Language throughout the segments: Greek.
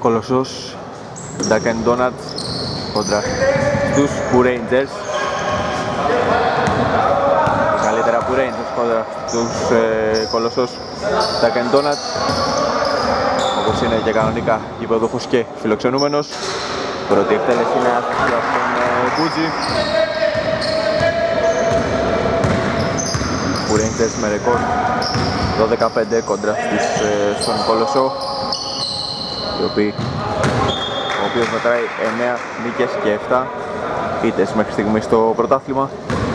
Κολοσσός, Dunkin' Donuts κόντρα στους Poo Rangers. Καλύτερα Poo Rangers κόντρα στους Κολοσσός, Dunkin' Donuts, όπως είναι και κανονικά γηπεδούχος και φιλοξενούμενος. Πρώτη εκτέλεση είναι άστοχη από τον Μπούτζι. Poo Rangers με ρεκόρ 12-5 κόντρα στον Κολοσσό, ο οποίος μετράει 9 νίκες και 7 ήττες μέχρι στιγμή στο πρωτάθλημα.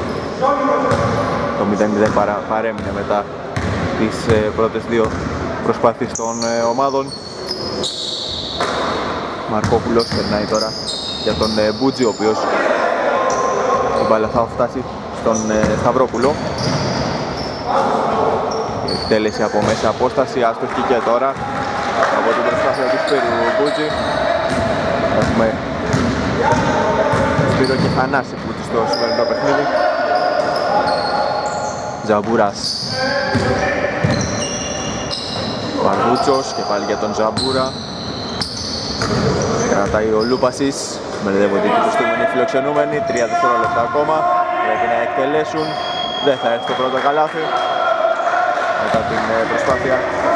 Το 0-0 παρέμεινε μετά τις πρώτες δύο προσπάθειες των ομάδων. Μαρκόπουλος περνάει τώρα για τον Μπούτζι, ο οποίος η μπάλα θα φτάσει στον Σταυρόπουλο. Εκτέλεση από μέσα απόσταση, άστοχη και τώρα από την προσπάθεια του Σπύρου Μπούτζι. Έχουμε Σπύρο και Θανάση Μπούτζι στο σημερινό παιχνίδι. Ζαμπούρας, Βαρδούτσος και πάλι για τον Ζαμπούρα. Κρατάει ο Λούπασης, μπερδεύονται και προστούμενοι φιλοξενούμενοι. 3 δευτερόλεπτα ακόμα πρέπει να εκτελέσουν. Δεν θα έρθει το πρώτο καλάθι μετά την προσπάθεια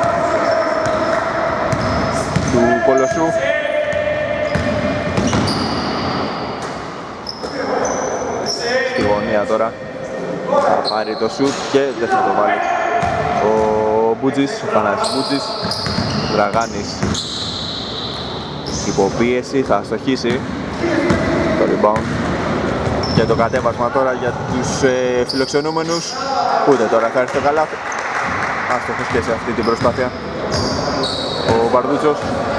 του Κολοσσού. Στη γωνία τώρα θα πάρει το σουτ και δεν θα το βάλει ο Μπούτζης, ο Θανάσης Μπούτζης. Δραγάνης υποπίεση, θα αστοχίσει το rebound και το κατέβασμα τώρα για τους φιλοξενούμενους. Ούτε τώρα θα έρθει το καλάθι. Άστοχος και σε αυτή την προσπάθεια ο Βαρδούτσος.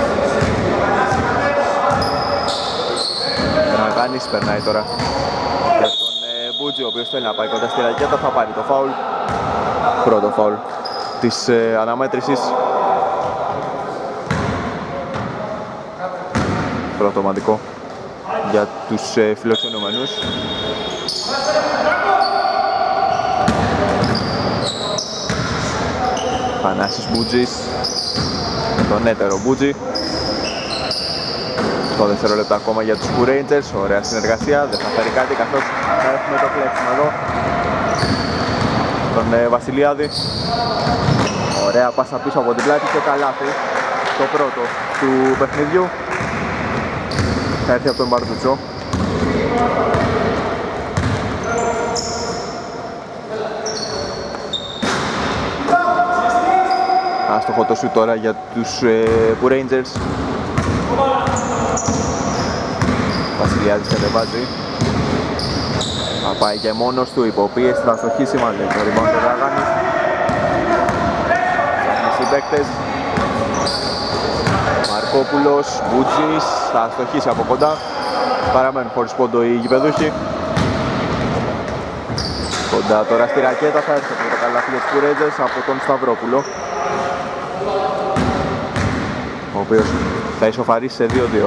Δραγάνης περνάει τώρα για τον Μπούτζι, ο οποίος θέλει να πάει κοντά στη ρακέτα, θα πάρει το φάουλ. Πρώτο φάουλ της αναμέτρησης. Πρώτο ομαδικό για τους φιλοξενούμενους. Θανάσης Μπούτζης με τον έτερο Μπούτζι. Το δευτερόλεπτο ακόμα για τους Poo Rangers. Ωραία συνεργασία, δεν θα φέρει κάτι καθώς θα έχουμε το κλέψιμο εδώ τον Βασιλιάδη. Ωραία πάσα πίσω από την πλάτη και καλάθι, το πρώτο του παιχνιδιού. Θα έρθει από τον Μπαρδούτσο. Άστοχο το σουτ τώρα για τους Poo Rangers. Βασιλιάδης κατεβάζει. Θα πάει και μόνος του, υποπίεση, θα αστοχίσει μάλλον το rebound του Δραγάνης. Ψάχνει συμπαίκτες. Μαρκόπουλος, Μπούτζης, θα αστοχίσει από κοντά. Παραμένουν χωρίς πόντο οι γηπεδούχοι. Κοντά τώρα στη ρακέτα, θα έρθει το καλάθι για τους Poo Rangers από τον Σταυρόπουλο, ο οποίος θα ισοφαρίσει σε 2-2.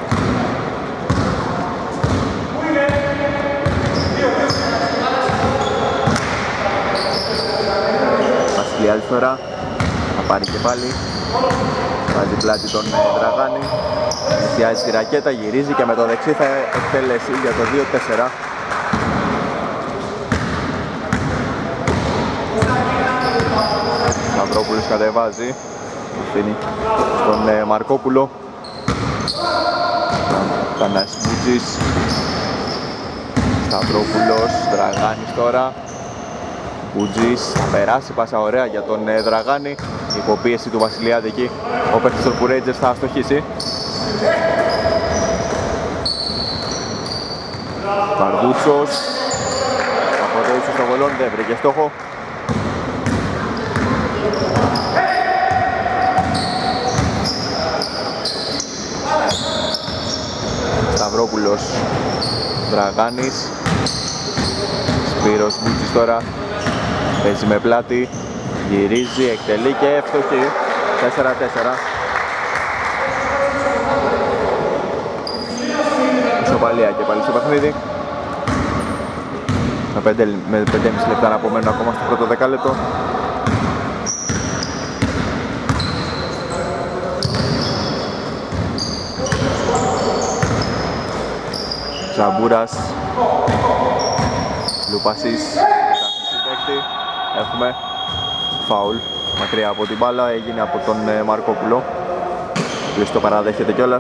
Βασιλιάδης τώρα θα πάρει και πάλι, βάζει πλάτη τον Δραγάνη, μεσιάζει τη ρακέτα, γυρίζει και με το δεξί θα εκτελέσει για το 2-4. Σταυρόπουλος κατεβάζει, αφήνει στον Μαρκόπουλο. Θανάσης Μπούτζης, Σταυρόπουλος, Δραγάνης τώρα. Μπούτζης θα περάσει, πάσα ωραία για τον Δραγάνη. Υποπίεση του Βασιλιάδη εκεί, ο παίκτης των Poo Rangers θα αστοχίσει. Βαρδούτσος από το ύψος των βολών, δεν βρήκε στόχο. Σταυρόπουλος, Δραγάνης, Σπύρος Μπούτζης τώρα, παίζει με πλάτη, γυρίζει, εκτελεί και εύστοχη. 4-4. Ισοπαλία και πάλι στο παιχνίδι. Με 5,5 λεπτά να απομένουν ακόμα στο πρώτο δεκάλεπτο. Ζαμπούρας, Λουπασής, συμπαίκτη. Έχουμε φάουλ μακριά από την μπάλα, έγινε από τον Μαρκόπουλο, ο οποίος το παραδέχεται κιόλας.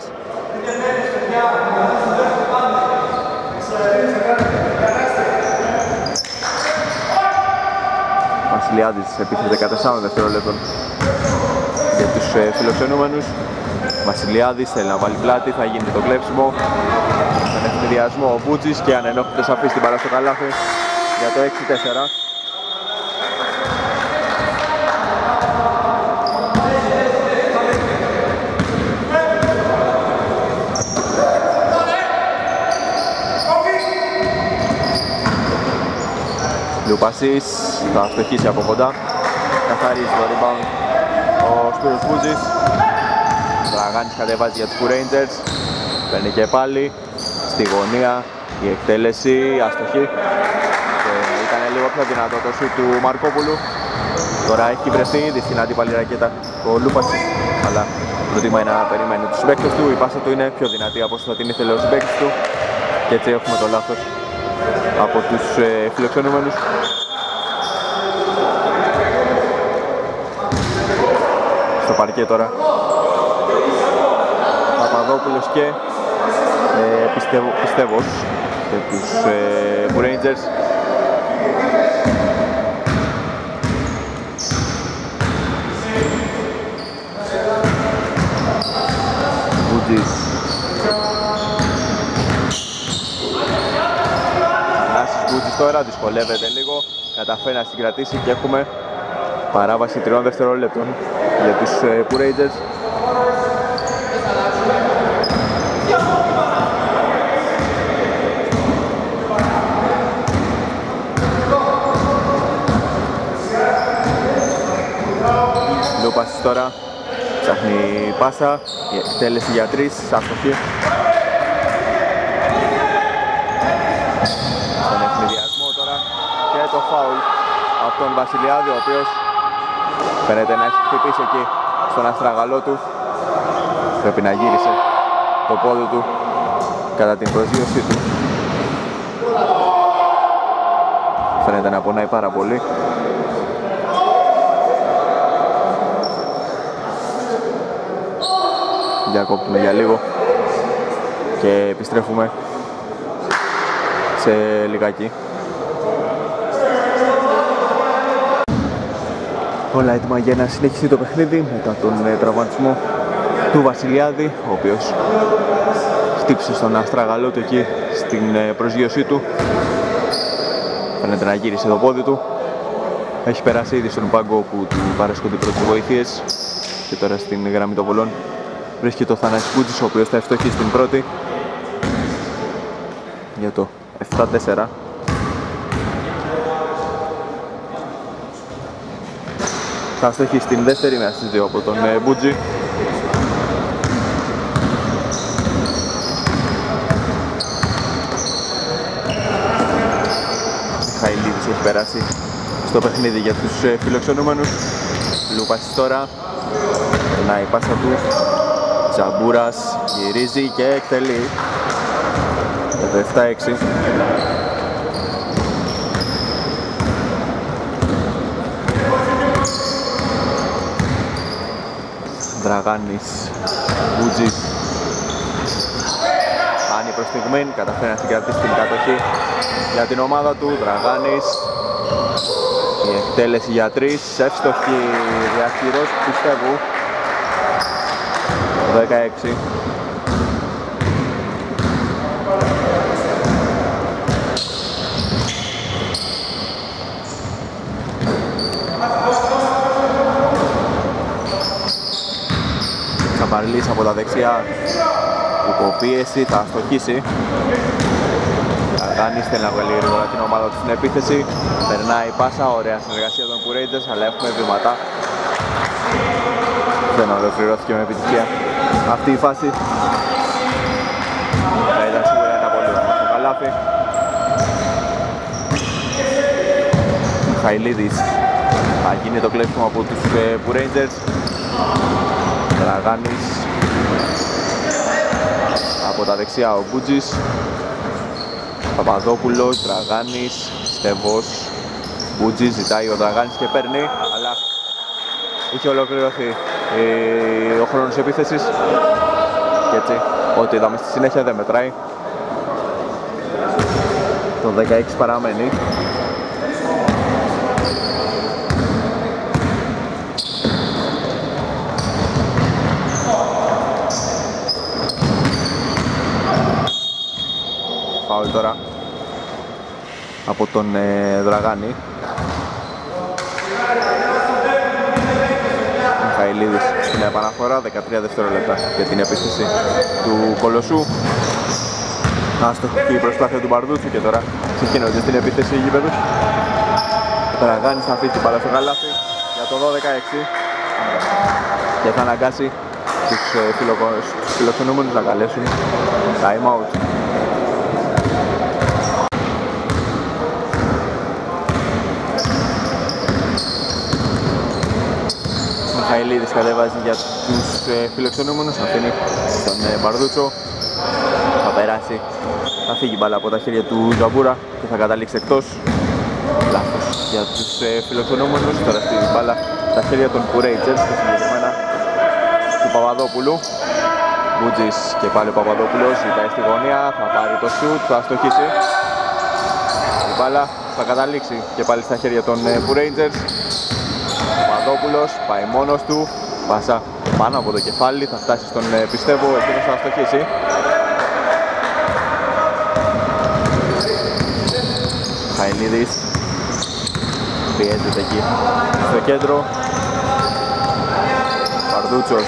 Βασιλιάδης επίθεται 14 δευτερόλεπτων για τους φιλοξενούμενους. Βασιλιάδης θέλει να βάλει πλάτη, θα γίνει το κλέψιμο. Στον ευνηδιασμό ο Μπούτζης και ανενόχλητος αφήσει την μπάλα στο καλάθι για το 6-4. Λουπασής θα στοχίσει από κοντά, καθαρίζει το rebound ο Σπύρος Μπούτζης. Δραγάνης κατεβάζει για τους Rangers, παίρνει και πάλι στη γωνία η εκτέλεση, αστοχή και ήταν λίγο πιο δυνατό το σουτ του Μαρκόπουλου. Τώρα έχει βρεθεί ήδη στην αντίπαλη ρακέτα ο Λουπασής, αλλά προτιμάει να περιμένει τους συμπαίκτες του. Η πάσα του είναι πιο δυνατή από όσο θα την ήθελε ο συμπαίκτης του και έτσι έχουμε το λάθος από τους φιλοξενούμενους. Στο παρκέ τώρα Παπαδόπουλος και Πιστεύος για τους Rangers. Μπούτζης, Μπούτζης τώρα δυσκολεύεται λίγο, καταφέρει να συγκρατήσει και έχουμε παράβαση 3 δευτερόλεπτων για τους Rangers. Λούπασης τώρα ψάχνει πάσα, η εκτέλεση για 3, άστοχη. Στον ευνηδιασμό τώρα και το φάουλ από τον Βασιλιάδη, ο οποίος φαίνεται να έχει χτυπήσει εκεί στον αστραγαλό του. Πρέπει να γύρισε το πόδι του κατά την προσγείωσή του. Φαίνεται να πονάει πάρα πολύ. Διακόπτουμε για λίγο και επιστρέφουμε σε λιγάκι. Όλα έτοιμα για να συνεχίσει το παιχνίδι μετά τον τραυματισμό του Βασιλιάδη, ο οποίος χτύπησε στον αστραγαλό του εκεί στην προσγείωσή του. Φαίνεται να γύρισε το πόδι του. Έχει περάσει ήδη στον πάγκο που του παρέσχονται οι πρώτες βοήθειες και τώρα στην γραμμή των βολών βρίσκεται ο Θανάσης Μπούτζης, ο οποίος θα ευστοχεί στην πρώτη για το 7-4. Θα στοχεί στην δεύτερη μέσα στις 2 από τον Μπούτζη. Μιχαηλίδης έχει περάσει στο παιχνίδι για τους φιλοξενούμενους. Λούπασης τώρα, περνάει η πάσα του. Ζαμπούρας γυρίζει και εκτελεί για το 7-6. Δραγάνης, Μπούτζης, χάνει προς στιγμήν, καταφέρει να συγκρατήσει την κατοχή για την ομάδα του. Δραγάνης, η εκτέλεση για 3, εύστοχη διαχειρός του Πιστεύου. 16. Καμπαρλής από τα δεξιά, υποπίεση, θα αστοχίσει. Αγάνης θέλει να βγάλει γρήγορα την ομάδα του στην επίθεση. Περνάει πάσα, ωραία συνεργασία των Rangers, αλλά έχουμε βήματα. Δεν ολοκληρώθηκε με επιτυχία αυτή η φάση. Θα ήταν σίγουρα ένα πολύ όμορφο καλάθι. Μιχαηλίδης θα γίνει το κλέψιμο από τους Rangers. Δραγάνης από τα δεξιά ο Μπούτζης. Παπαδόπουλος, Δραγάνης, Στεβός, Μπουτζής, ζητάει ο Δραγάνης και παίρνει, αλλά είχε ολοκληρωθεί ο χρόνος επίθεσης και έτσι ό,τι είδαμε στη συνέχεια δεν μετράει. Το 16 παραμένει. Φάουλ τώρα από τον Δραγάνη. Μιχαηλίδης στην επαναφορά, 13 δευτερόλεπτα για την επίθεση του Κολοσσού. Άστοχη η προσπάθεια του Μπαρδούτσου και τώρα ξεκινώνται στην επίθεση οι γήπεδους. Ο Δραγάνης θα αφήσει την μπάλα στο καλάθι για το 12-16 και θα αναγκάσει τους φιλοξενούμενους να καλέσουν time out. Μιχαηλίδης κατέβάζει για τους φιλοξενούμενους, αφήνει τον Μπαρδούτσο, θα περάσει, θα φύγει η μπάλα από τα χέρια του Ζαμπούρα και θα καταλήξει εκτός. Λάθος για τους φιλοξενούμενους, τώρα στη μπάλα στα χέρια των Κουρέιτζερς και συγκεκριμένα του Παπαδόπουλου. Μπουτζής και πάλι ο Παπαδόπουλος, ζητάει στη γωνία, θα πάρει το σουτ, θα αστοχίσει. Η μπάλα θα καταλήξει και πάλι στα χέρια των Κουρέιτζερς. Παπαδόπουλος πάει μόνος του, πάσα πάνω από το κεφάλι, θα φτάσει στον πιστεύω, εκείνος θα αστοχίσει. Χαϊλίδης πιέζεται εκεί στο κέντρο. Παρδούτσος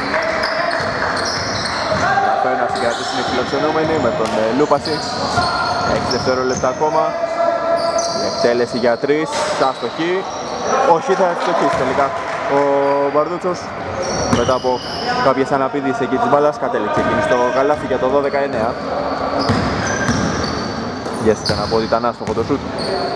καταφέρει να συγκρατήσει οι φιλοξενούμενοι με τον Λούπαση. 6 δευτερόλεπτα ακόμα. Η εκτέλεση για 3, άστοχη. Όχι, θα ευτυχίσει τελικά ο Μπαρδούτσος. Μετά από κάποιες αναπηδήσεις εκεί της μπάλας κατέληξε εκείνη στο καλάθι για το 12-19. Γέστηκα να πω ότι ήταν άστοχο το σουτ.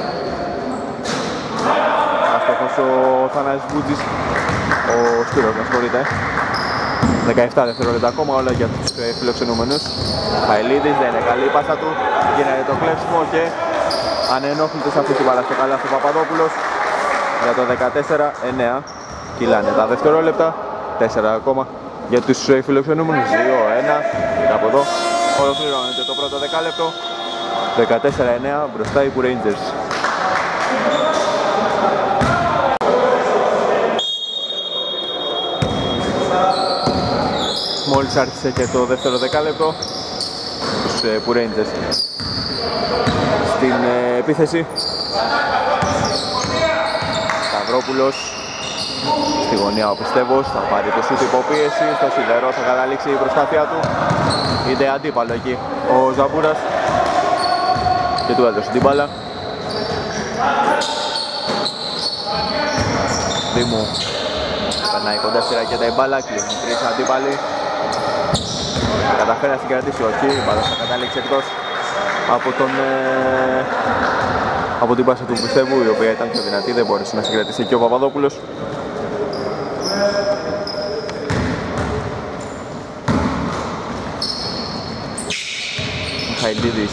Άστοχος ο Θανάσης Μπουτζής, ο Σπύρος, με συγχωρείτε. 17 δευτερόλεπτα ακόμα, όλα για τους φιλοξενούμενους. Χαηλίδης, δεν είναι καλή η πάσα του, γίνεται το κλέψιμο και ανενόχλητος αυτή την μπάλα στο καλάθι ο Παπαδόπουλος. Για το 14-9 κυλάνε τα δευτερόλεπτα, 4 ακόμα για τους φιλοξενούμενους, 2-1 και από εδώ ολοκληρώνεται το πρώτο δεκάλεπτο. 14-9 μπροστά οι Rangers. Μόλις άρχισε και το δεύτερο δεκάλεπτο τους Rangers στην επίθεση. Σταυρόπουλος στη γωνία ο Πιστεύος, θα πάρει το σούτ υποπίεση, στο σιδερό θα καταλήξει η προσπάθειά του. Είδε αντίπαλο εκεί ο Ζαμπούρας και του έδωσε την μπάλα. Δήμου περνάει κοντά στη ρακέτα η μπάλα, κλείνουν 3 αντίπαλοι. Θα καταφέρει να συγκρατήσει, όχι, η μπάλα θα καταλήξει εκτός από την πάσα του Πιστεύου, η οποία ήταν πιο δυνατή, δεν μπόρεσε να συγκρατήσει και ο Παπαδόπουλος. Μιχαηλίδης,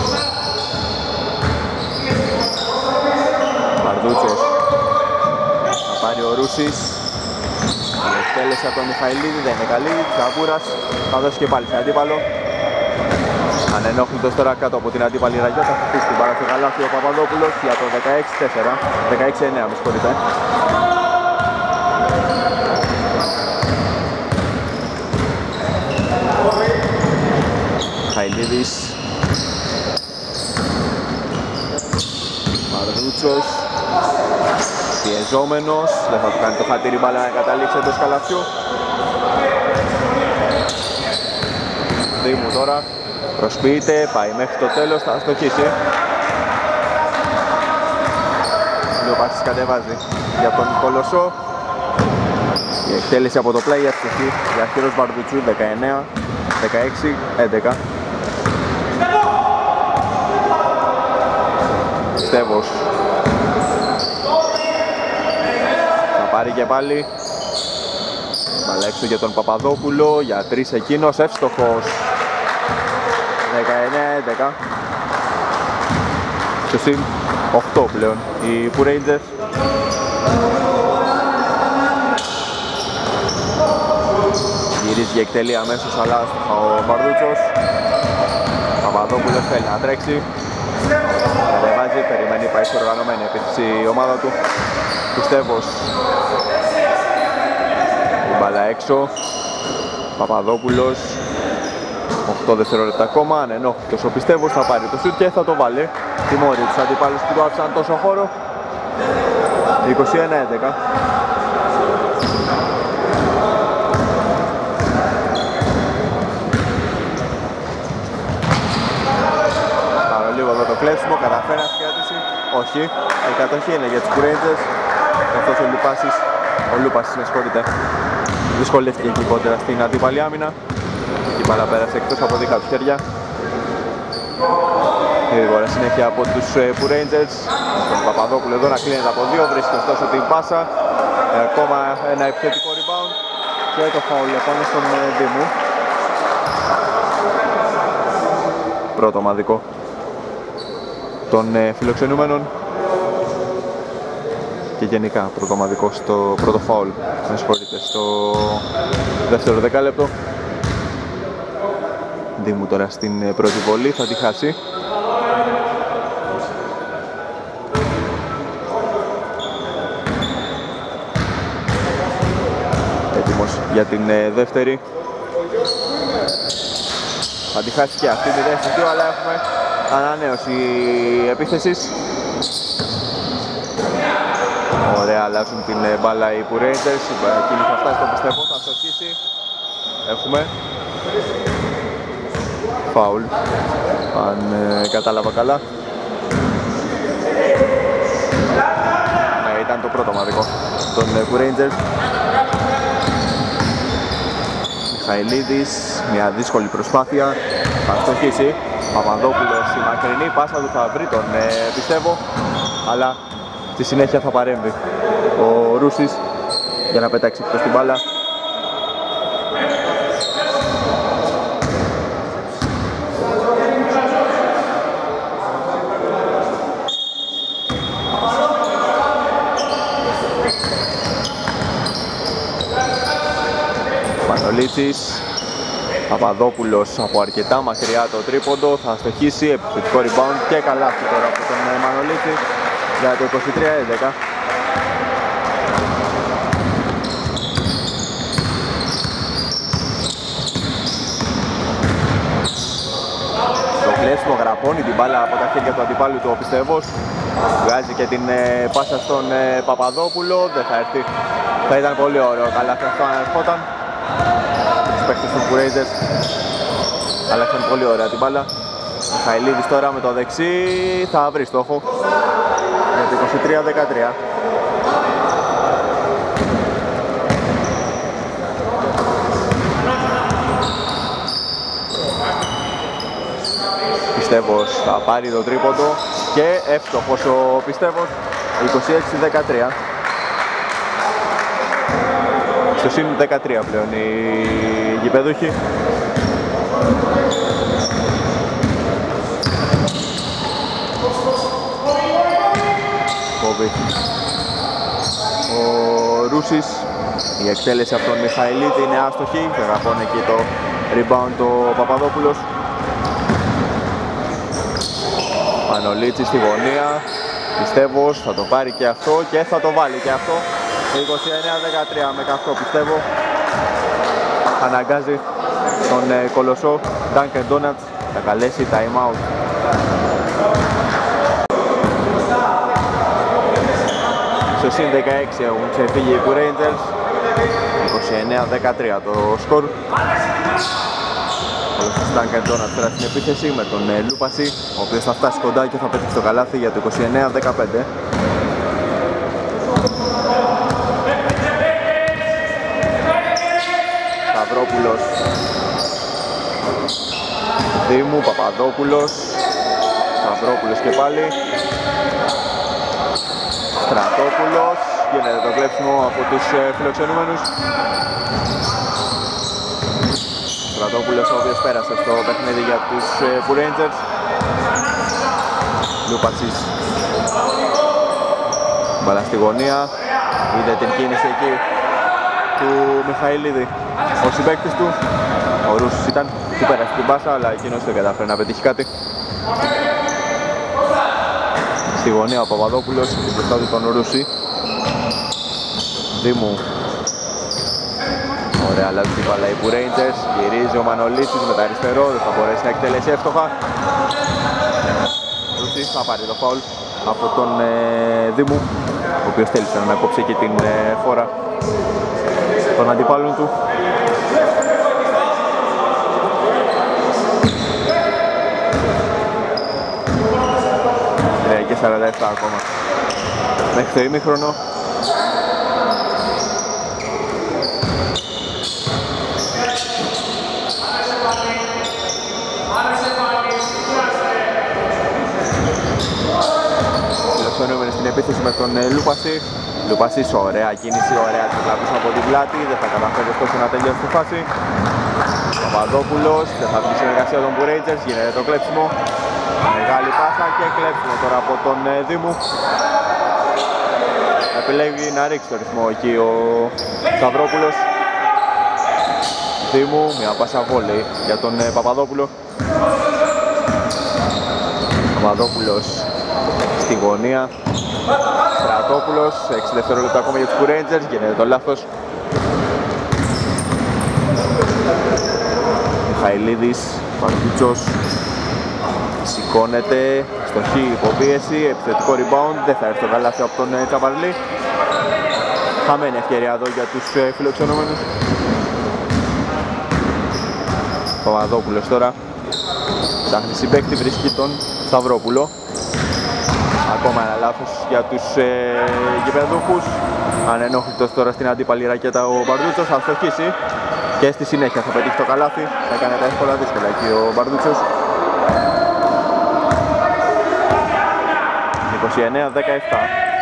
Παρδούτσος, θα πάρει ο Ρούσης. Η εκτέλεση από τον Μιχαηλίδη δεν είναι καλή, Ζαμπούρας θα δώσει και πάλι σε αντίπαλο. Ανενόχλητος τώρα κάτω από την αντίπαλη ραγιά, θα χτίσει την μπάλα στο καλάθι ο Παπαδόπουλος για το 16-4, 16-9 με συγχωρείτε. Χαϊλίδης, Μαρδούτσος, πιεζόμενος, δεν θα του κάνει το χατήρι μπάλα να καταλήξει εντός καλαθιού. Δήμου τώρα προσποιείται, πάει μέχρι το τέλος, θα στοχίσει. Λιωπάσης κατεβάζει για τον Κολοσσό. Η εκτέλεση από το πλάι ευτυχή για Χείρος Μπαρδουτσού, 19, 16, 11. Στέβος θα πάρει και πάλι. Μπαλά έξω για τον Παπαδόπουλο, για 3 εκείνος, εύστοχος. 19-11. Στο συν 8 πλέον οι Poo Rangers. Γυρίζει και εκτελεί αμέσως αλλά ο Μπαρδούτσος. Παπαδόπουλος θέλει να τρέξει. Κατεβάζει, περιμένει, πάει σε οργανωμένη επίθεση η ομάδα του. Πιστεύως. Η μπάλα έξω. Παπαδόπουλος. 8 δευτερόλεπτα ακόμα, ανενόχλητος ο Πιστεύος θα πάρει το σουτ και θα το βάλει. Τιμώρει τους αντιπάλους που του άφησαν τόσο χώρο. 21-11. Λίγο εδώ το κλέψιμο, καταφέρει να συγκρατήσει. Όχι, η κατοχή είναι για τους Poo Rangers. Αυτός ο Λούπασης με συγχωρείτε, δυσκολεύτηκε γενικότερα στην αντίπαλη άμυνα. Η μπάλα πέρασε εκτός από δικά του χέρια. Γρήγορα συνέχεια από τους Poo Rangers. Τον Παπαδόπουλο εδώ να κλείνεται από δύο, βρίσκει ωστόσο την πάσα. Ακόμα ένα επιθετικό rebound και το φάουλ επάνω στον Δήμου. Πρώτο ομαδικό των φιλοξενούμενων και γενικά πρώτο ομαδικό στο πρώτο φάουλ, με συγχωρείτε, στο δεύτερο δεκάλεπτο. Δήμου τώρα στην πρώτη βολή, θα τη χάσει. Έτοιμος για την δεύτερη. Θα τη χάσει και αυτή τη δεύτερη, αλλά έχουμε ανανέωση επίθεσης. Ωραία, αλλάζουν την μπάλα οι Poo Rangers. Εκείνη θα φτάσει το Πιστεύω, θα στοχίσει. Έχουμε φάουλ, αν κατάλαβα καλά. Ναι, ήταν το πρώτο ομαδικό των Poo Rangers. Μιχαηλίδης, μια δύσκολη προσπάθεια, θα στοχίσει. Παπαδόπουλος, η μακρινή πάσα του θα βρει τον Πιστεύω, αλλά στη συνέχεια θα παρέμβει ο Ρούσης για να πετάξει εκτός την μπάλα. Μανολίτσης, Παπαδόπουλος από αρκετά μακριά το τρίποντο, θα στοχίσει, επιθετικό rebound και καλάθι τώρα από τον Μανολίτση για το 23-11. Το κλέψιμο γραπώνει την μπάλα από τα χέρια του αντιπάλου του ο Πιστεύος. Βγάζει και την πάσα στον Παπαδόπουλο, δεν θα έρθει. Θα ήταν πολύ ωραίο καλάθι αυτό αν ερχόταν. Τους παίκτες των Poo Rangers αλλάξαν πολύ ωραία την μπάλα. Μιχαηλίδης τώρα με το δεξί θα βρει στόχο για το 23-13. Πιστεύως θα πάρει το τρίποντο και εύστοχος ο Πιστεύος. 26-13. Στο συν 13 πλέον οι γηπεδούχοι. Κόβει ο Ρούσης. Η εκτέλεση από τον Μιχαηλίδη είναι άστοχη. Θα γραφώνει εκεί το rebound ο Παπαδόπουλος. Μανολίτσης στη γωνία. Πιστεύως θα το πάρει και αυτό και θα το βάλει και αυτό. 29-13 με καυτό Πιστεύω. Αναγκάζει τον κολοσσό Dunkin' Donuts να καλέσει time out. Στο συν 16 έχουν ξεφύγει οι Poo Rangers. 29-13 το σκορ. Ο Dunkin' Donuts τώρα στην επίθεση με τον Λούπαση, ο οποίος θα φτάσει κοντά και θα πετύχει το καλάθι για το 29-15. Σταυρόπουλος, Δήμου, Παπαδόπουλος, Σταυρόπουλος και πάλι, Στρατόπουλος, γίνεται το κλέψιμο από τους φιλοξενούμενους. Στρατόπουλος ο οποίος πέρασε στο παιχνίδι για τους Poo Rangers. Λούπασης. Μπαλά στη γωνία. Είδε την κίνηση εκεί του Μιχαηλίδη. Ο συμπαίκτης του, ο Ρούσης ήταν, του πέρασε την πάσα, αλλά εκείνος δεν κατάφερε να πετύχει κάτι. Στη γωνία ο Παπαδόπουλος, μπροστά του τον Ρούση. Δήμου. Ωραία, αλλάζει την μπάλα οι Rangers. Γυρίζει ο Μανολίτης με τα αριστερό, δεν θα μπορέσει να εκτελέσει εύστοχα. Ρούσης θα πάρει το φάουλ από τον Δήμου, ο οποίος θέλησε να κόψει και την φόρα των αντιπάλων του. Και 47 ακόμα μέχρι το ημίχρονο. Φιλοξενούμενοι στην επίθεση με τον Λούπαση. Λούπασης, ωραία κίνηση, ωραία τρίπλα από την πλάτη. Δεν θα καταφέρει ωστόσο να τελειώσει τη φάση. Παπαδόπουλος, δεν θα βγει συνεργασία των Rangers, γίνεται το κλέψιμο. Μεγάλη πάσα και κλέψιμο τώρα από τον Δήμου. Επιλέγει να ρίξει το ρυθμό εκεί ο Σταυρόπουλος. Δήμου, μια πάσα βόλεϊ για τον Παπαδόπουλο. Παπαδόπουλος στη γωνία. Στρατόπουλος, 6 δευτερόλεπτα ακόμα για τους Rangers, γίνεται το λάθος. Μιχαηλίδης, Παρδούτσος. Σηκώνεται, στοχή υποπίεση, επιθετικό rebound, δεν θα έρθει το καλάθι από τον Τσαπαρλή. Χαμένη ευκαιρία εδώ για τους φιλοξενούμενους. Παπαδόπουλος τώρα ψάχνει συμπαίκτη, βρίσκει τον Σταυρόπουλο. Ακόμα ένα λάθος για τους γηπεδούχους. Ανενόχλητος τώρα στην αντίπαλη ρακέτα ο Μπαρδούτσος, θα στοχίσει και στη συνέχεια θα πετύχει το καλάθι. Θα κάνει τα εύκολα δύσκολα εκεί ο Μπαρδούτσος. 29-17.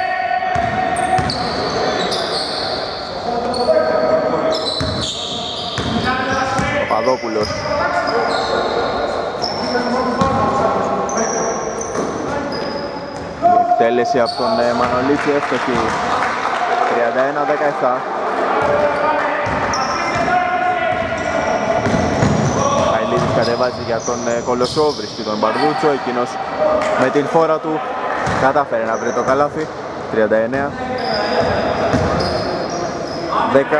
Παπαδόπουλος. Η εκτέλεση από τον Μανολίτσι εύστοχη. 31-17. Χαηλίδης κατεβάζει για τον Κολοσσό, βρίσκει τον Μπαρδούτσο, εκείνος με την φόρα του κατάφερε να βρει το καλάθι. 39 10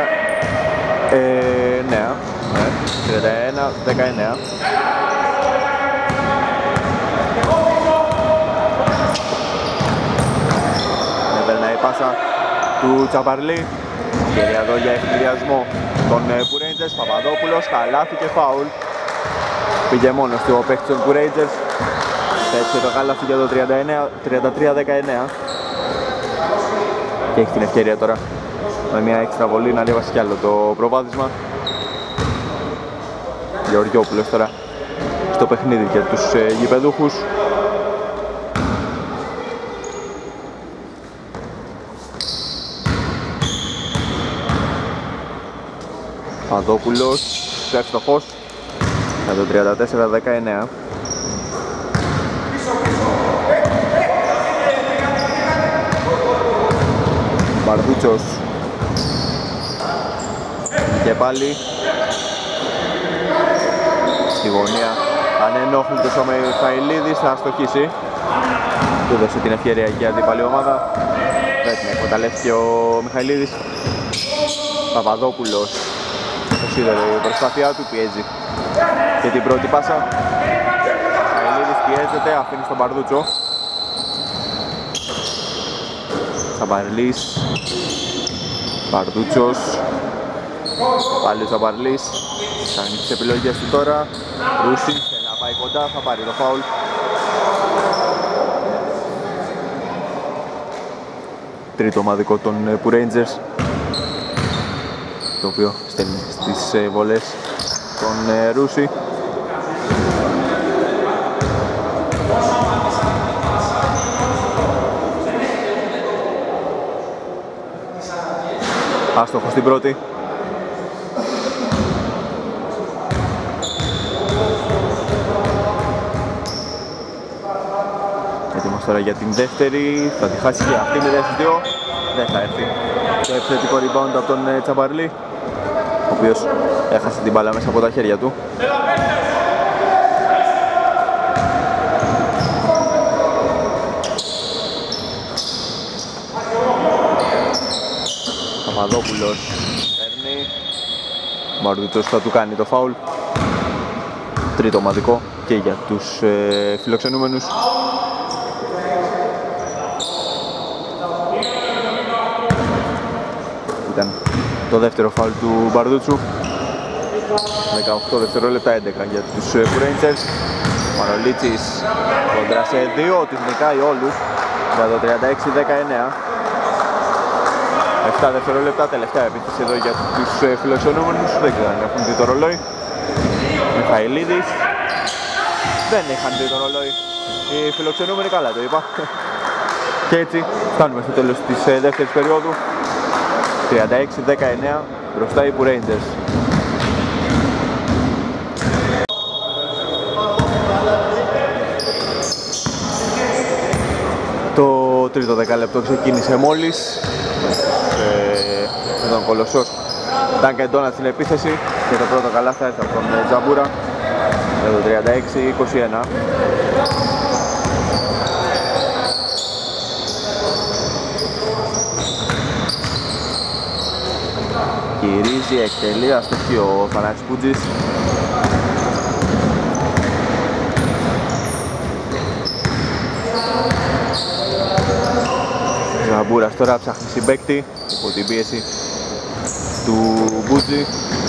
ναι, 31-19. Περνάει η πάσα του Τσαπαρλή. Ευκαιρία εδώ για εφηδιασμό των Rangers. Παπαδόπουλος, καλάθι και φάουλ. Πήγε μόνος του ο παίκτης των Rangers. Έτσι το καλάθι για το 33-19. Και έχει την ευκαιρία τώρα με μια έξτρα βολή να ανέβασει κι άλλο το προβάδισμα. Γεωργιόπουλος τώρα στο παιχνίδι για τους γηπεδούχους. Παδόπουλος, εύστοχος για το 34-19. Μπαρδούτσος και πάλι στη γωνία, ανενόχλητος ο Μιχαηλίδης, θα αστοχίσει. Του έδωσε την ευκαιρία για την πάλι ομάδα. Δεν την εκμεταλλεύτηκε ο Μιχαηλίδης. Παπαδόπουλος, το σίδερο, η προσπάθειά του πιέζει και την πρώτη πάσα. Μιχαηλίδης πιέζεται, αφήνει στον Μπαρδούτσο. Τσαμπαρλής, Μπαρδούτσος, πάλι ο Τσαμπαρλής, κάνει τις επιλογές του τώρα. Ρούσης, θέλει να πάει κοντά, θα πάρει το φάουλ. Τρίτο ομαδικό των Rangers, το οποίο στέλνει στις βολές τον Ρούση. Άστοχο στην πρώτη. Έτοιμος Τσαμπάρας τώρα για την δεύτερη, θα τη χάσει και αυτή 0-2, δεν θα έρθει. Το επιθετικό rebound από τον Τσαμπαρλή, ο οποίος έχασε την μπάλα μέσα από τα χέρια του. Παπαδόπουλος παίρνει, ο Μπαρδούτσος θα του κάνει το φάουλ. Τρίτο ομαδικό και για τους φιλοξενούμενους. Ήταν το δεύτερο φάουλ του Μπαρδούτσου. 18 δευτερόλεπτα, 11 για τους Rangers. Μανολίτσης κόντρα σε δύο, τις νικάει όλους για το 36-19. 7 δευτερόλεπτα, τελευταία επίθεση εδώ για τους φιλοξενούμενους. Δεν ξέρω αν έχουν δει το ρολόι. Μιχαηλίδης. Δεν είχαν δει το ρολόι. Οι φιλοξενούμενοι, καλά το είπα. Και έτσι φτάνουμε στο τέλος της δεύτερης περίοδου. 36-19, μπροστά οι Rangers. Το τρίτο δεκάλεπτο ξεκίνησε μόλις. Με τον κολοσσός Duncan Donald στην επίθεση και το πρώτο καλάθι θα έρθει από τον Τζαμπούρα για το 36-21. Γυρίζει, εκτελεί, αστοχή ο Θανάτης Πούτζης. Τζαμπούρας τώρα ψάχνει συμπαίκτη υπό την πίεση του Μπούτζη.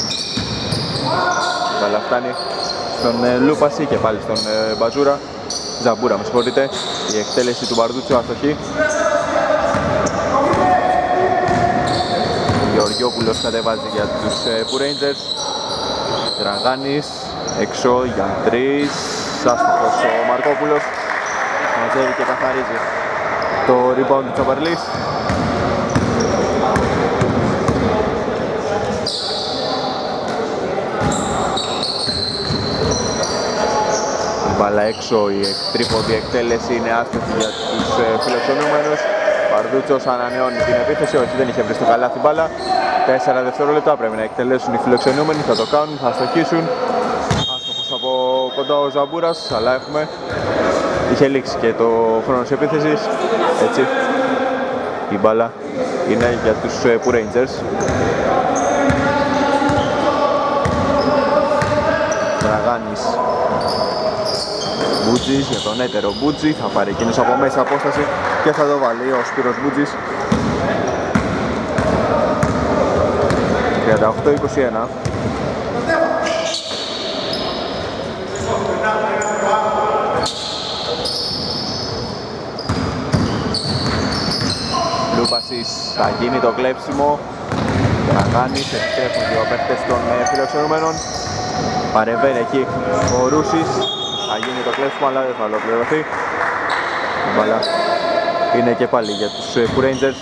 Καλά φτάνει στον Λούπαση και πάλι στον Μπατζούρα. Τζαμπούρα, με συγχωρείτε. Η εκτέλεση του Μπαρδούτσου αστοχή. Γεωργιόπουλος κατεβάζει για τους Rangers. Δραγάνης έξω για 3. Άστοχος ο Μαρκόπουλος. Μαζεύει και καθαρίζει το rebound του Τσαμπαρλής. Μπάλα έξω, η τρίποντη εκτέλεση είναι άστοχη για τους φιλοξενούμενους. Μπαρδούτσος ανανεώνει την επίθεση, όχι, δεν είχε βρει στο καλάθι μπάλα. 4 δευτερόλεπτα πρέπει να εκτελέσουν οι φιλοξενούμενοι, θα το κάνουν, θα αστοχίσουν. Άστοχος από κοντά ο Ζαμπούρας, αλλά είχε λήξει και το χρόνο της επίθεσης. Έτσι, η μπάλα είναι για τους Rangers. Δραγάνης, Μπούτζης για τον έτερο Μπούτζη, θα πάρει εκείνος από μέσα απόσταση και θα το βάλει ο Σπύρος Μπούτζης. 38-21. Λούπασης, θα γίνει το κλέψιμο. Δραγάνης, επιστρέφουν δύο παίκτες των φιλοξενούμενων. Παρεμβαίνει εκεί ο Ρούσης. Θα γίνει το κλέψιμο, αλλά δεν θα ολοκληρωθεί. Η μπάλα είναι και πάλι για τους Rangers.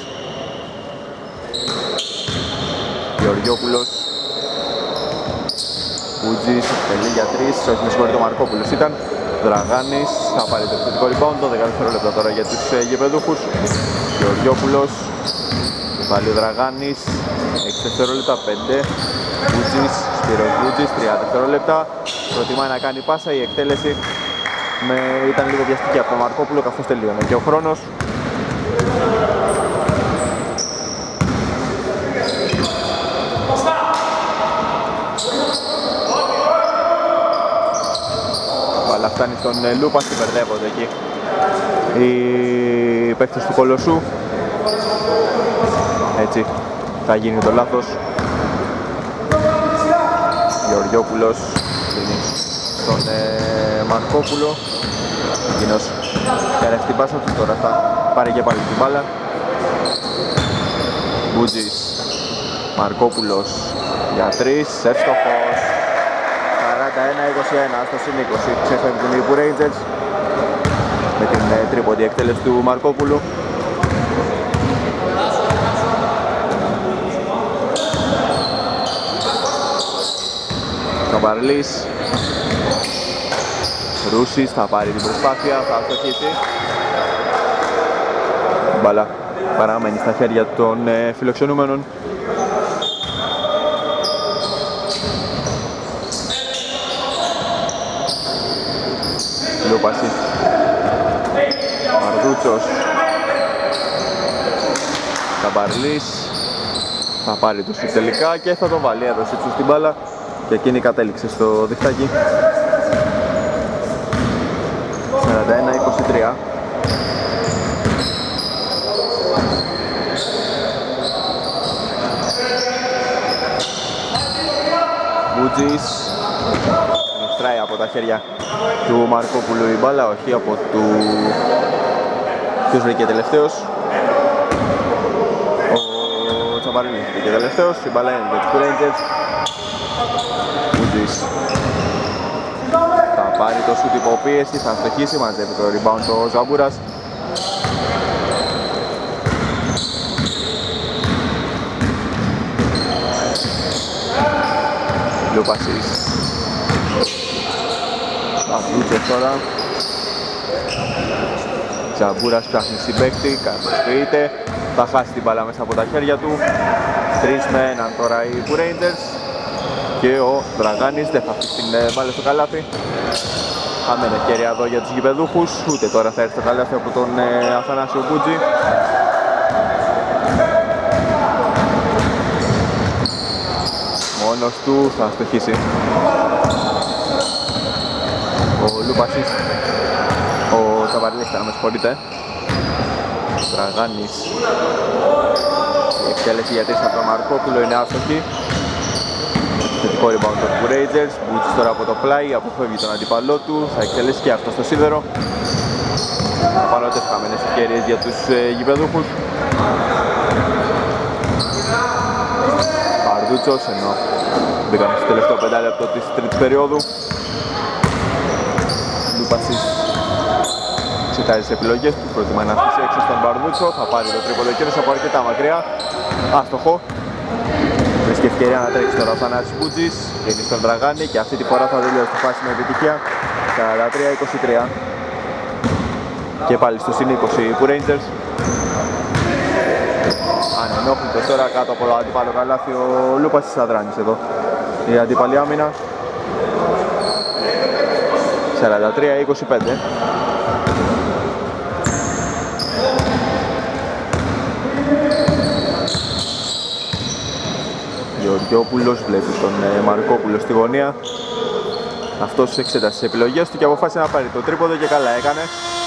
Γεωργιόπουλος. Μπούτζης, τελεί για 3. Όχι, με συγχωρείτε, ο Μαρκόπουλος ήταν. Δραγάνης, θα πάρει το επιθετικό rebound. 12 δευτερόλεπτα τώρα για τους γηπεδούχους. Γεωργιόπουλος. Πάλι ο Δραγάνης. 6 δευτερόλεπτα, 5. Μπούτζης, Σπύρος Μπούτζης, 30 δευτερόλεπτα. Προτιμάει να κάνει πάσα, η εκτέλεση ήταν λίγο βιαστική από τον Μαρκόπουλο καθώς τελείωνε και ο χρόνος. Μπάλα φτάνει στον Λούπα, συμπερδεύονται εκεί οι παίκτες του Κολοσσού. Έτσι θα γίνει το λάθος. Γεωργιόπουλος στον Μαρκόπουλο. Εκείνος έρευε την πάσα του, τώρα θα πάρει και πάλι την μπάλα. Μπούτζης, Μαρκόπουλος για 3, εύστοχος. 41-21 στο συν 20, ξεφεύγουν οι Rangers με την τρίποντη εκτέλεση του Μαρκόπουλου. Καμπαρλής, Ρούσης θα πάρει την προσπάθεια, θα αστοχίσει. Μπάλα παραμένει στα χέρια των φιλοξενούμενων. Λούπασης, Μαρδούτσος, Καμπαρλής, θα πάρει το σουτ τελικά και θα το βάλει, έδωσε του στην μπάλα και εκείνη κατέληξε στο διχτάκι. 41-23. Μπουτζής μετράει από τα χέρια του Μαρκόπουλου η μπάλα, όχι από του... Ποιος βρήκε τελευταίος? Ο Τσαμπαρλής βρήκε τελευταίος, η μπάλα είναι για τους Rangers. Μπουτζής θα πάρει το σουτ υποπίεση, θα στοχίσει, μαζεύει το rebound ο Ζαμπούρας. Λούπασης, Μαρδούτσος τώρα. Ζαμπούρας ψάχνει συμπαίκτη, καθοσκρείται, θα χάσει την μπάλα μέσα από τα χέρια του. 3 με 1 τώρα οι Rangers και ο Δραγάνης δεν θα αφήσει την μπάλα στο καλάθι. Χαμένη ευκαιρία εδώ για τους γηπεδούχους, ούτε τώρα θα έρθει το καλάθι από τον Αθανάσιο Μπουτζή. Μόνος του θα στοχίσει. Ο Λούπασης, ο Τσαβαρλής, με συγχωρείτε. Δραγάνης, η εκτέλεση για 3 από τον Μαρκόπουλο είναι άστοχη. Θετικό rebound των Rangers, Μπουτζής τώρα από το πλάι, αποφεύγει τον αντίπαλό του, θα εκτελέσει και αυτό στο σίδερο. Απανώτες χαμένες ευκαιρίες για τους γηπεδούχους. Μαρδούτσος, ενώ μπήκαμε στο τελευταίο 5 λεπτό της τρίτης περίοδου. Λούπασης εξετάζει τις επιλογές του, προτιμά να αφήσει έξω στον Μπαρδούτσο, θα πάρει το τρίποντο εκείνος από αρκετά μακριά, άστοχο. Βρίσκει ευκαιρία να τρέξει τώρα ο Θανάσης Μπουτζής, γίνει στον Δραγάνη και αυτή τη φορά θα τελειώσει τη φάση με επιτυχία. 43-23 και πάλι στο συν 20 που Rangers. Ανενόχλητος τώρα κάτω από το αντίπαλο καλάθι ο Λούπασης Αδράνης εδώ. Η αντίπαλη άμυνα. 43-25. Γεωργιόπουλος βλέπει τον Μαρκόπουλο στη γωνία. Αυτός εξέτασε τις επιλογές του και αποφάσισε να πάρει το τρίποντο και καλά έκανε.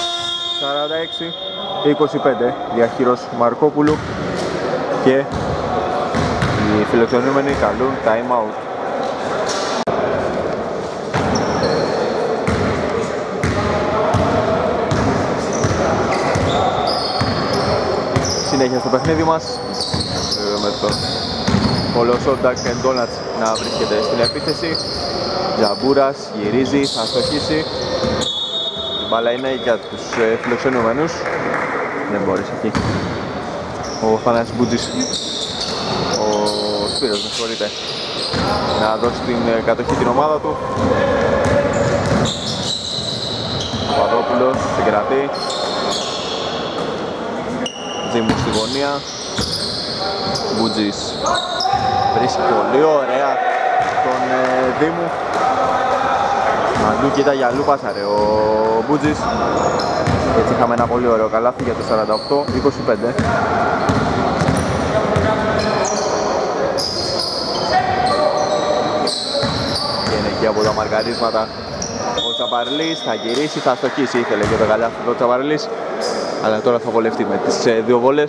46-25 διαχείρος Μαρκόπουλου και οι φιλοξενούμενοι καλούν time out. Συνέχεια στο παιχνίδι μας με τον Κολοσσό Dunkin' Donuts να βρίσκεται στην επίθεση. Ζαμπούρας γυρίζει, θα στοχίσει. Η μπάλα είναι για τους φιλοξενούμενους. Δεν μπορείς εκεί. Ο Θανάσης Μπουτζής, ο Σπύρος, με συγχωρείτε, να δώσει την κατοχή την ομάδα του. Παπαδόπουλος συγκρατεί. Δήμου στη γωνία. Μπουτζής βρίσκει πολύ ωραία τον Δήμου. Μαντού κοίτα για Λούπασαρε ο Μπουτζής. Έτσι είχαμε ένα πολύ ωραίο καλάθι για το 48-25. Και είναι εκεί από τα μαρκαρίσματα ο Τσαμπαρλής, θα γυρίσει, θα στοχίσει, ήθελε και το καλάθι ο Τσαμπαρλής, αλλά τώρα θα βολευτεί με τις δύο βόλες.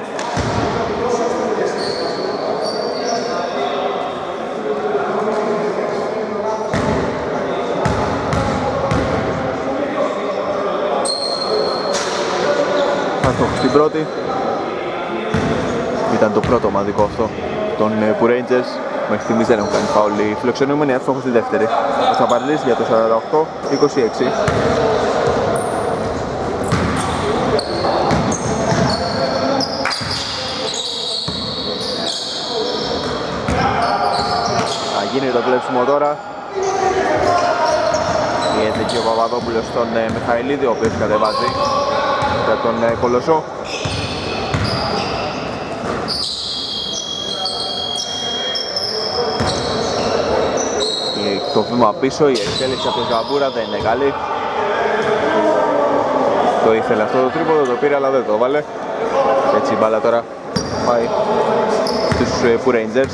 Στην πρώτη ήταν το πρώτο ομαδικό αυτό των Rangers. Μέχρι στιγμής δεν έχουν κάνει φάουλ οι φιλοξενούμενοι, εύστοχος στη δεύτερη. Ο Τσαμπαρλής για το 48-26. Θα γίνει το κλέψιμο τώρα. Πιέζει και ο Παπαδόπουλος στον Μιχαηλίδη, ο οποίος κατεβάζει για τον Κολοσσό. Το βήμα πίσω, η εξέλιξη από τον Ζαμπούρα δεν είναι καλή. Το ήθελε αυτό το τρίποδο, το πήρε αλλά δεν το βάλε. Έτσι η μπάλα τώρα πάει στους Poo Rangers,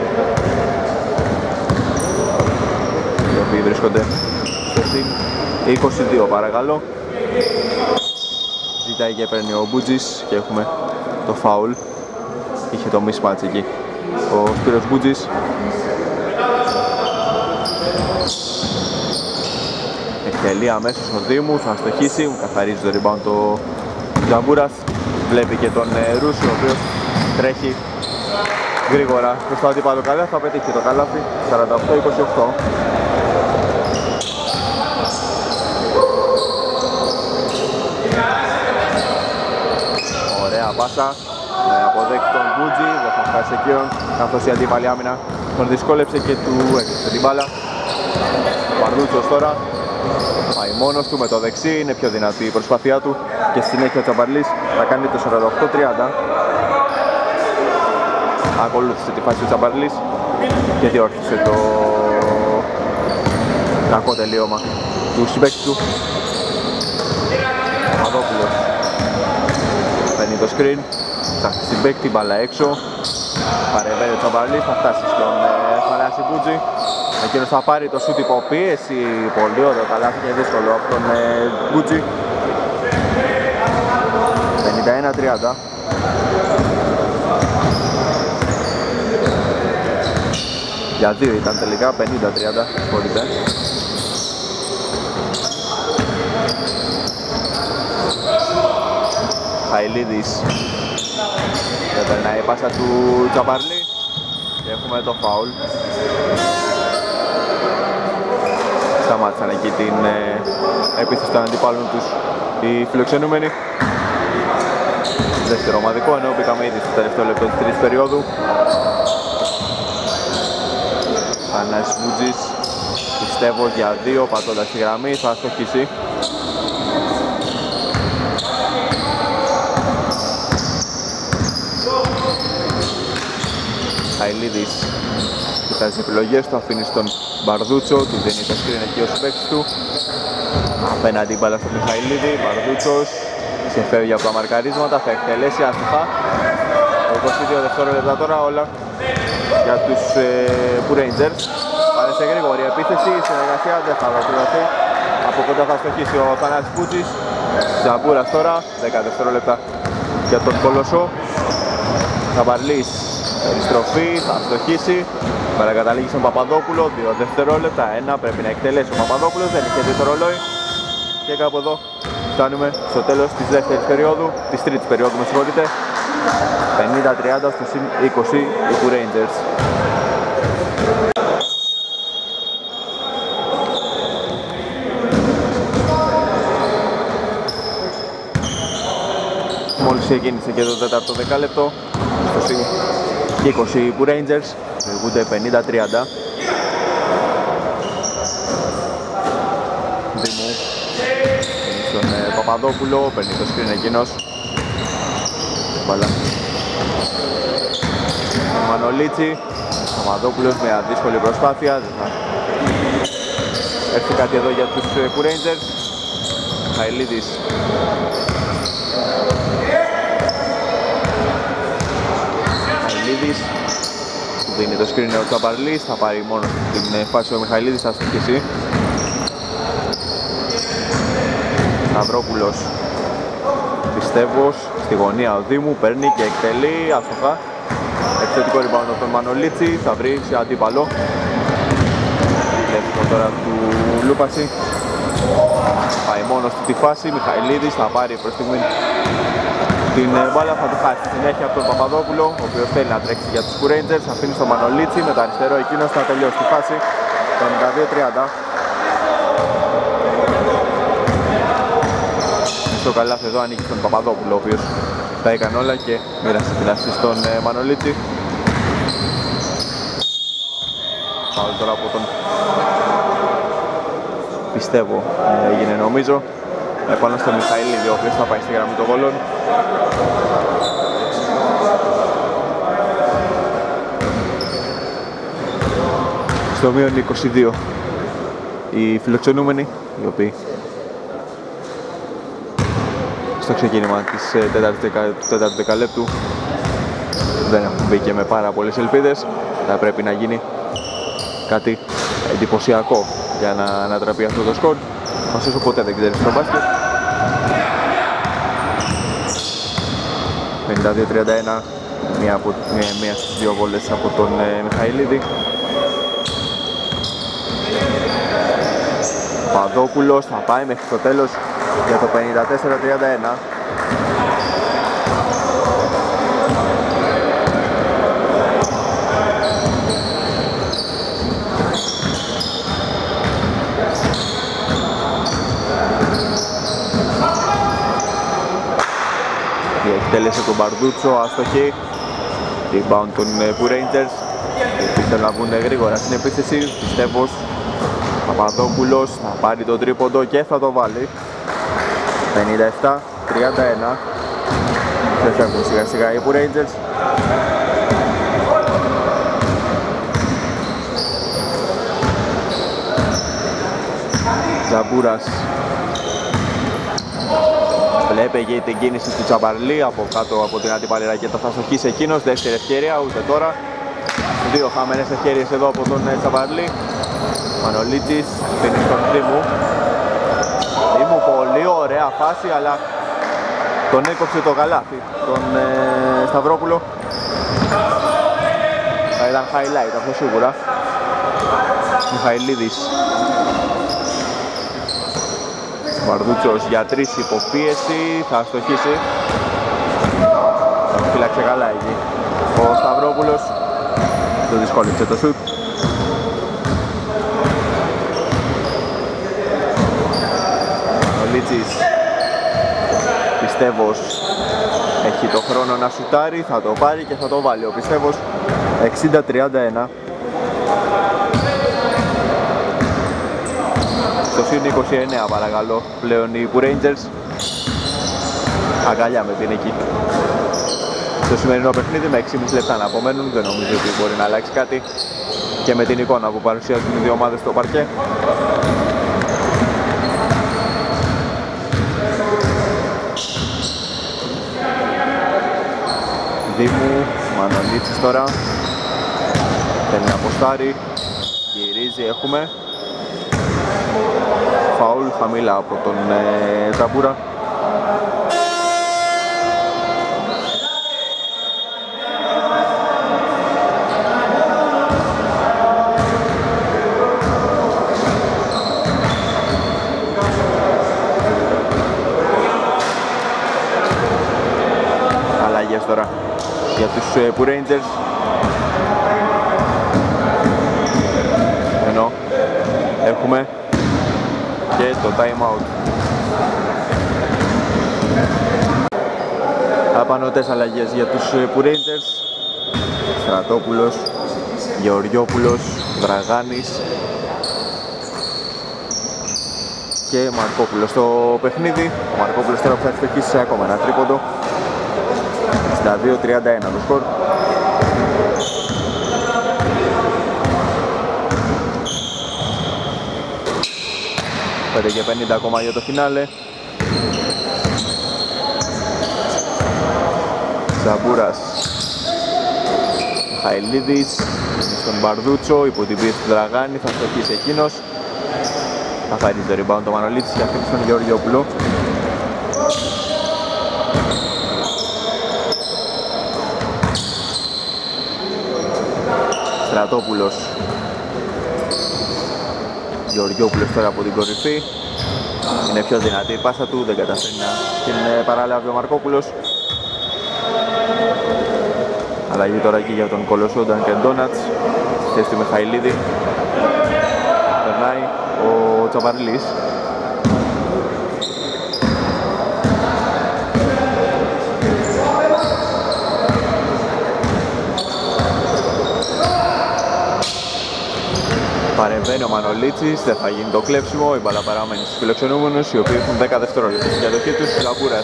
οι οποίοι βρίσκονται στο συν 22 παρακαλώ. Ζητάει και παίρνει ο Μπούτζης και έχουμε το φάουλ. Είχε το mismatch εκεί ο Σπύρος Μπούτζης. Εκτελεί αμέσως ο Δήμου, θα στοχίσει, καθαρίζει το rebound το Τζαμπούρας. Βλέπει και τον Ρούσο, ο οποίος τρέχει γρήγορα προς το αντίπαλο καλάθι, θα πετύχει το καλάθι, 48-28. Ωραία πάσα, με αποδέκτη τον Μπούτζη, δεν θα φτάσει εκείνον, καθώς η αντίπαλη άμυνα τον δυσκόλεψε και του έκλεισε την μπάλα. Παρδούτσος τώρα πάει μόνος του με το δεξί, είναι πιο δυνατή η προσπάθειά του και στη συνέχεια ο Τσαμπαρλής θα κάνει το 48-30. Ακολούθησε τη φάση του Τσαμπαρλής και διόρθωσε το κακό τελείωμα του συμπαίκτη του. Παπαδόπουλος παίρνει το screen, ψάχνει συμπαίκτη, μπάλα έξω, παρεμβαίνει ο Τσαμπαρλής, θα φτάσει στον Θανάση Μπούτζη. Εκείνος θα πάρει το σούτ υπό πίεση, πολύ ωραίο καλάθι και δύσκολο από τον Μπούτζη. 51-30. Για δύο ήταν τελικά, 50-30, συγχωρείτε. Χαηλίδης δεν περνάει η πάσα του Τσαμπαρλή και έχουμε το φάουλ. Σταμάτησαν εκεί την επίθεση των αντιπάλων τους οι φιλοξενούμενοι. Δεύτερο ομαδικό, ενώ μπήκαμε ήδη στο τελευταίο λεπτό της τρίτης περίοδου. Θανάσης Μπούτζης, πιστεύω για δύο, πατώντας τη γραμμή, θα στοχίσει. Χαηλίδης κοιτάζει τις επιλογές του, αφήνει στον Μπαρδούτσο, του δίνει το screen εκεί ο συμπαίκτης του. Απέναντι μπάλα στον Μιχαηλίδη, Μπαρδούτσος ξεφεύγει από τα μαρκαρίσματα, θα εκτελέσει άστοχα. 22 δευτερόλεπτα τώρα όλα για τους Poo Rangers. Πάνε σε γρήγορη επίθεση, η συνεργασία δεν θα ολοκληρωθεί. Από κοντά θα στοχίσει ο Θανάσης Μπούτζης. Τζαμπούρας τώρα, 10 δευτερόλεπτα για τον Κολοσσό. Τσαμπαρλής, περιστροφή, θα στοχίσει. Παρακαταλήγει στον Παπαδόπουλο, 2 δευτερόλεπτα, 1 πρέπει να εκτελέσει ο Παπαδόπουλος, δεν είχε δει το ρολόι. Και κάπου εδώ φτάνουμε στο τέλος της δεύτερης περίοδου, της τρίτης περίοδου με συγχωρείτε. 50-30 στο συν 20 οι Poo Rangers. Μόλις ξεκίνησε και το τέταρτο δεκάλεπτο, στο συν 20 οι Poo Rangers, διηγούνται 50-30. Δήμου στον Παπαδόπουλο, παίρνει το screen εκείνος. Μπαλά. Μανολίτσι, Παπαδόπουλος με αδύσκολη προσπάθεια. Έρθει κάτι εδώ για τους Poo Rangers. Χαηλίδης. Χαηλίδης του δίνει το screen ο Τσαμπαρλής, θα πάρει μόνο την φάση ο Μιχαηλίδης, θα στοχίσει. Σταυρόπουλος, πιστεύω, στη γωνία ο Δήμου, παίρνει και εκτελεί άστοχα. Επιθετικό rebound από τον Μανολίτσι, θα βρει σε αντίπαλο. Βλέπουμε τώρα του Λούπαση. Πάει μόνος του τη φάση, Μιχαηλίδης θα πάρει προς στιγμή την μπάλα, θα του χάσει συνέχεια από τον Παπαδόπουλο, ο οποίος θέλει να τρέξει για τους Poo Rangers, αφήνει στον Μανολίτσι, με το αριστερό εκείνος θα τελειώσει τη φάση. Το 92-30. Στο καλάθι εδώ ανήκει στον Παπαδόπουλο, ο οποίος τα έκανε όλα και μοίρασε την assist στον Μανολίτσι. Πάω τώρα από τον, πιστεύω έγινε νομίζω, επάνω στον Μιχαηλίδη, ο οποίος θα πάει στη γραμμή των βόλων. Στο μείον 22 οι φιλοξενούμενοι, οι οποίοι στο ξεκίνημα της τέταρτου δεκαλέπτου δεν έχουν μπει και με πάρα πολλές ελπίδες. Θα πρέπει να γίνει κάτι εντυπωσιακό για να ανατραπεί αυτό το σκορ. Ωστόσο ποτέ δεν ξέρεις στο μπάσκετ. 52-31, μία στις δύο βόλες από τον Μιχαηλίδη. Παδόπουλος θα πάει μέχρι το τέλος για το 54-31. Εκτέλεσε τον Μπαρδούτσο, αστοχή. Rebound των Που Rangers. Θέλουν να βγουν γρήγορα στην επίθεση. Πιστεύω Παπαδόπουλος θα πάρει το τρίποντο και θα το βάλει. 57-31. Δεν φεύγουν σιγά σιγά οι Που Rangers. Τζαμπούρας βλέπει την κίνηση του Τσαμπαρλή από κάτω από την αντίπαλη ρακέτα, θα στοχίσει εκείνος. Δεύτερη ευκαιρία, ούτε τώρα. Δύο χαμένες ευκαιρίες εδώ από τον Τσαμπαρλή. Μανολίτης πίνει στον Δήμου. Δήμου, πολύ ωραία φάση, αλλά τον έκοψε το καλάθι τον Σταυρόπουλο. Θα ήταν highlight αυτό σίγουρα. Μιχαηλίδης. Βαρδούτσος για τρεις υποπίεση, θα αστοχίσει. Θα φύλαξε καλά εκεί ο Σταυρόπουλος. Το δυσκόλυψε το σουτ. Ο Λίτσης, Πιστεύος, έχει το χρόνο να σουτάρει, θα το πάρει και θα το βάλει ο Πιστεύος. 60-31. Στο συν 29 παρακαλώ πλέον οι Που Rangers. Αγκαλιά με την εκεί. Στο σημερινό παιχνίδι με 6,5 λεπτά να απομένουν, δεν νομίζω ότι μπορεί να αλλάξει κάτι και με την εικόνα που παρουσιάζουν οι δύο ομάδες στο παρκέ. Δήμου, Μανολίτσης τώρα θέλει να αποστάρει, γυρίζει, έχουμε φαουλ χαμηλά από τον Τζαμπούρα. Αλλαγές τώρα για τους Που Rangers. Ενώ έχουμε και το time out. Απανωτές αλλαγές για τους Που Rangers. Στρατόπουλος, Γεωργιόπουλος, Δραγάνης και Μαρκόπουλος στο παιχνίδι. Ο Μαρκόπουλος τώρα που θα ευστοχίσει σε ακόμα ένα τρίποντο. 62-31 το σκορ. Πέντε και 50 ακόμα για το φινάλε. Τζαμπούρας, Χαηλίδης στον Μπαρδούτσο, υπό την πίεση του Δραγάνη, θα στοχίσει εκείνος. Θα πάρει το rebound το Μανολίτης και αφήνει στον Γεωργιόπουλο. Στρατόπουλος, Γεωργιόπουλος τώρα από την κορυφή. Είναι πιο δυνατή η πάσα του, δεν καταφέρει να την παραλάβει ο Μαρκόπουλος. Αλλαγή τώρα εκεί για τον Κολοσσό Dunkin' Donuts. Θέση του Μιχαηλίδη. Περνάει ο Τσαμπαρλής. Παρεμβαίνει ο Μανολίτσης, δεν θα γίνει το κλέψιμο, η μπάλα παραμένει στους φιλοξενούμενους, οι οποίοι έχουν 10 δευτερόλεπτα στην διαδοχή τους. Λαπούρας.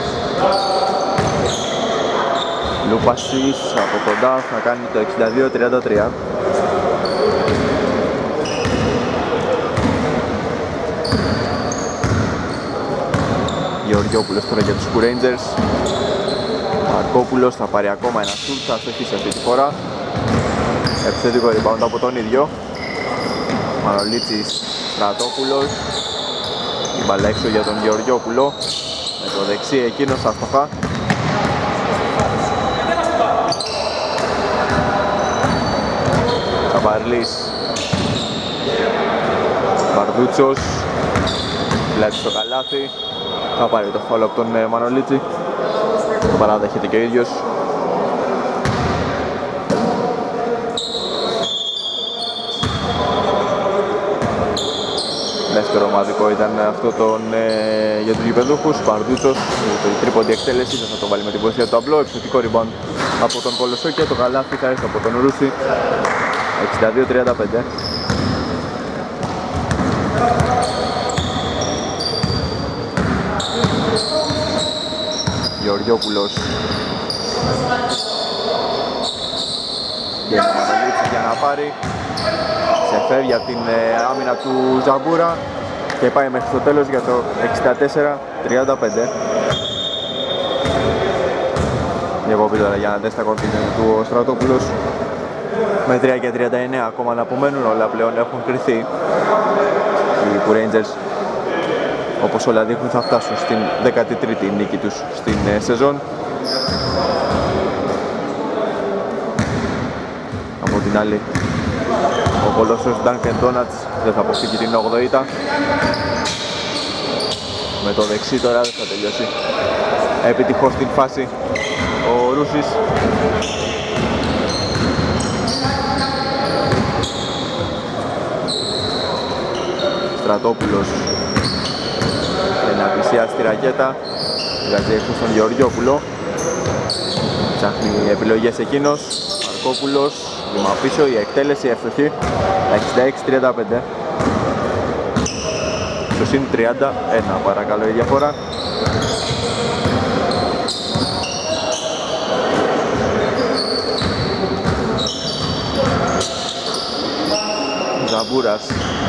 Λούπασης από κοντά θα κάνει το 62-33. Γεωργιόπουλος τώρα για τους Rangers. Μαρκόπουλος θα πάρει ακόμα ένα σουτ, θα στοχίσει αυτή τη φορά. Επιθετικό rebound από τον ίδιο. Μανολίτσης, Στρατόπουλος. Η μπάλα έξω για τον Γεωργιόπουλο. Με το δεξί εκείνος άστοχα. Τσαμπαρλής. Βαρδούτσος. Βλέπει στο καλάθι. Θα πάρει το φάουλ από τον Μανολίτση. Το παράδεχεται και ο ίδιος. Δεύτερο ομαδικό ήταν αυτό για τους γηπεδούχους. Βαρδούτσος, το τρίποντη εκτέλεση, δεν θα το βάλει με την βοήθεια του ταμπλό. Επιθετικό rebound από τον Κολοσσό και το καλάθι θα έρθει από τον Ρούση. 62-35. Γεωργιόπουλος για να πάρει. Σε φεύγει από την άμυνα του Ζαμπούρα και πάει μέχρι το τέλος για το 64-35. Διακοπή τώρα για να δει τα κοντίνια του ο Στρατόπουλος. Με 3 και 39 ακόμα να απομένουν, όλα πλέον έχουν κρυθεί. Οι Rangers, όπως όλα δείχνουν, θα φτάσουν στην 13η νίκη τους στην σεζόν. Από την άλλη, ο Κολόσσος Dunkin' Donuts δεν θα αποφύγει την 8η. Με το δεξί τώρα δεν θα τελειώσει επιτυχώς την φάση ο Ρούσης. Στρατόπουλος να πλησιάσει τη ρακέτα, βγάζει έξω στον Γεωργιόπουλο, ψάχνει επιλογές εκείνος. Μαρκόπουλος, βήμα πίσω, η εκτέλεση εύστοχη. 66-35. Στο συν 31 παρακαλώ η διαφορά. Ζαμπούρας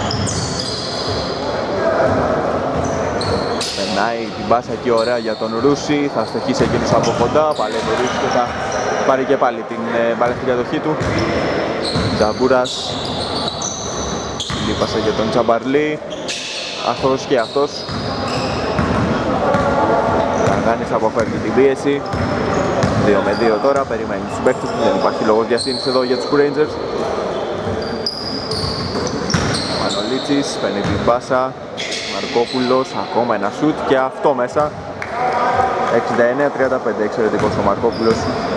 περνάει την μπάσα εκεί ωραία για τον Ρούση, θα στοχίσει εκείνος από κοντά, παλεύει ο Ρούσης και θα πάρει και πάλι την μπάλα στην κατοχή του. Ζαμπούρας, λίπασε για τον Τσαμπαρλή, αυτός και αυτός. Καγάνης αποφέρει την πίεση, 2-2 τώρα, περιμένει τους παίκτες του, δεν υπάρχει λόγος διαστήνης εδώ για τους Rangers. Μανολίτσης, παίρνει την μπάσα. Μαρκόπουλος, ακόμα ένα σουτ και αυτό μέσα. 69-35, εξαιρετικός ο Μαρκόπουλος.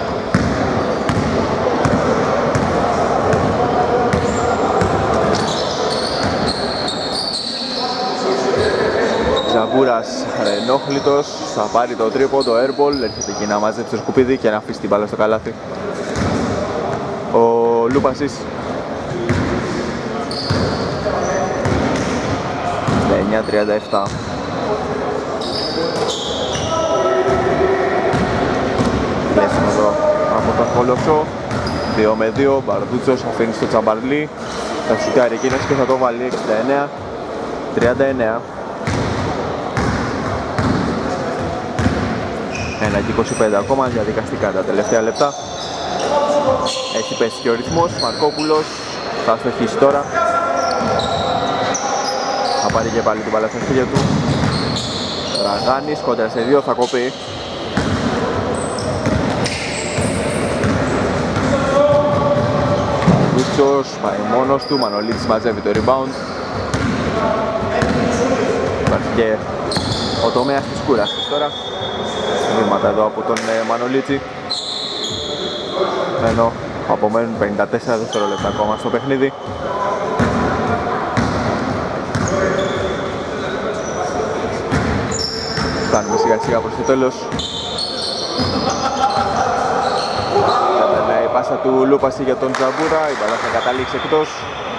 Ζαμπούρας ενόχλητος, θα πάρει το τρίποντο, το airball, έρχεται εκεί να μαζέψει το σκουπίδι και να αφήσει την μπάλα στο καλάθι. Ο Λούπασης 9-37. Κλέσιμο εδώ από τον Κολοσσό. 2-2, Μπαρδούτσος αφήνει στο Τσαμπαρλί. Θα σουτάρει εκείνος και θα το βάλει. 69-39. 1 και 25 ακόμα, διαδικαστικά τα τελευταία λεπτά. Έχει πέσει και ο ρυθμός. Μαρκόπουλος θα στοχίσει τώρα. Θα πάρει και πάλι την μπάλα στα χέρια του. Ραγάνης κόντρα σε 2, θα κοπεί. Βούτσος πάει μόνος του, Μανολίτης μαζεύει το rebound. Υπάρχει και ο τομέας της κούρασης τώρα. Βήματα εδώ από τον Μανολίτη. Ενώ απομένουν 54 δευτερόλεπτα ακόμα στο παιχνίδι. Φτάνουμε σιγά σιγά προς το τέλος. Περνάει η πάσα του Λούπαση για τον Ζαμπούρα, η μπάλα θα καταλήξει εκτός.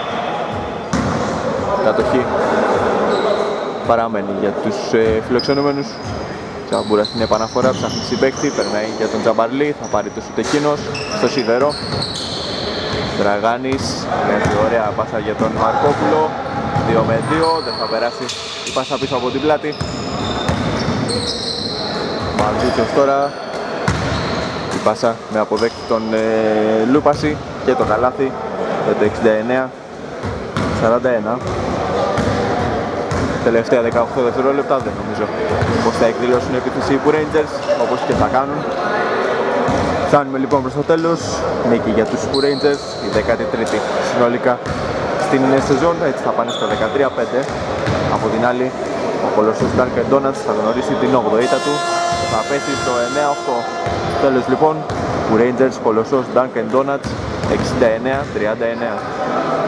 Κατοχή παραμένει για τους φιλοξενούμενους. Ζαμπούρας στην επαναφορά, ψάχνει συμπαίκτη, περνάει για τον Τζαμπαρλί, θα πάρει το σουτ εκείνος στο σίδερο. Δραγάνης, μια ωραία πάσα για τον Μαρκόπουλο, 2-2, δεν θα περάσει η πάσα πίσω από την πλάτη. Μαρδούτσος τώρα. Η πάσα με αποδέκτη τον Λούπαση και το καλάθι για το 69-41. Τελευταία 18 δευτερόλεπτα, δεν νομίζω πως θα εκδηλώσουν η επίθεση οι Rangers, όπως και θα κάνουν. Φτάνουμε λοιπόν προς το τέλος. Νίκη για τους Rangers, η 13η συνολικά στην σεζόν, έτσι θα πάνε στο 13-5. Από την άλλη, ο Κολοσσός Dunkin' Donuts θα γνωρίσει την 8η ήττα του, θα πέσει στο 9-8. Τέλος λοιπόν, Rangers Κολοσσός Dunkin' Donuts 69-39.